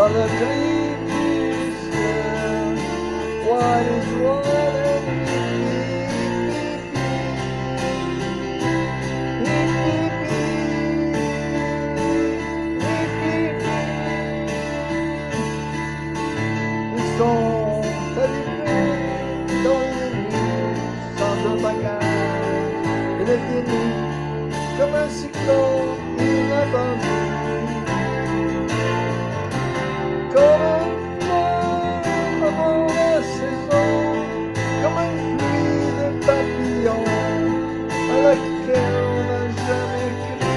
dans le gris du ciel. What is what ils sont arrivés dans les nuits sans un bagage et les dénis comme un cyclone inattendu. Comme un vent avant la saison, comme une pluie de papillons à laquelle on n'a jamais cru.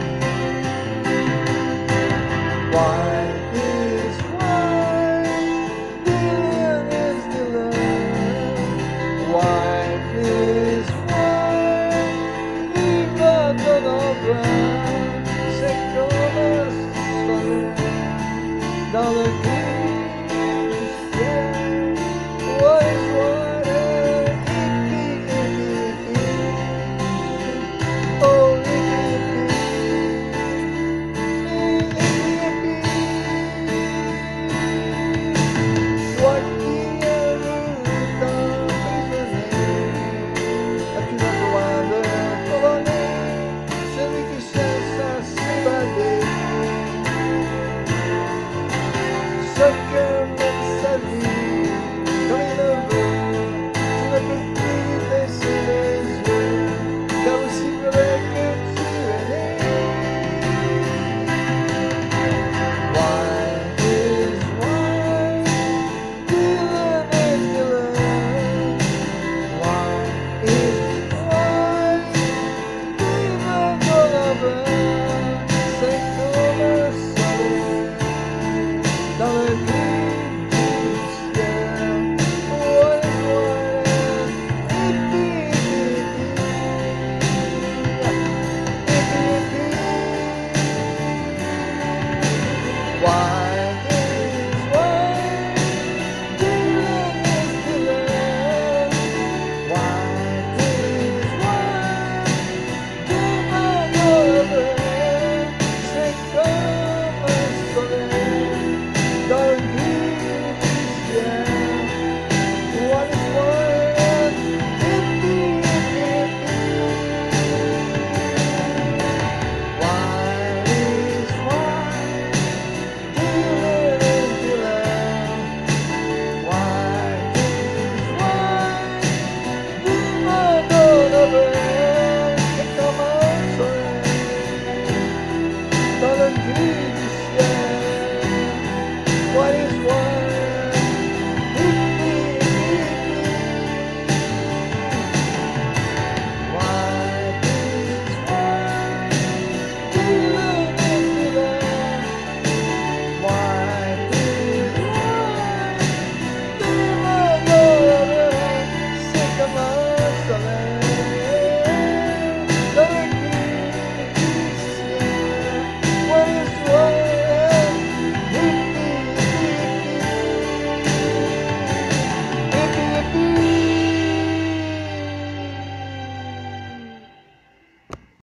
White is white, Dylan is Dylan. White is white, vive la Donovan. C'est comme un soleil dans le gris du ciel. What is water? Oh, toi qui es tant prisonnier, as-tu besoin de colonner celui qui cherche à s'évader? Ce que mène sa vie, comme il le veut, tu ne peux plus baisser les yeux, car aussi vrai que tu es né. White is white, Dylan is Dylan. White is white, vive Donovan. C'est comme un soleil dans le gris du ciel. What is white? Why?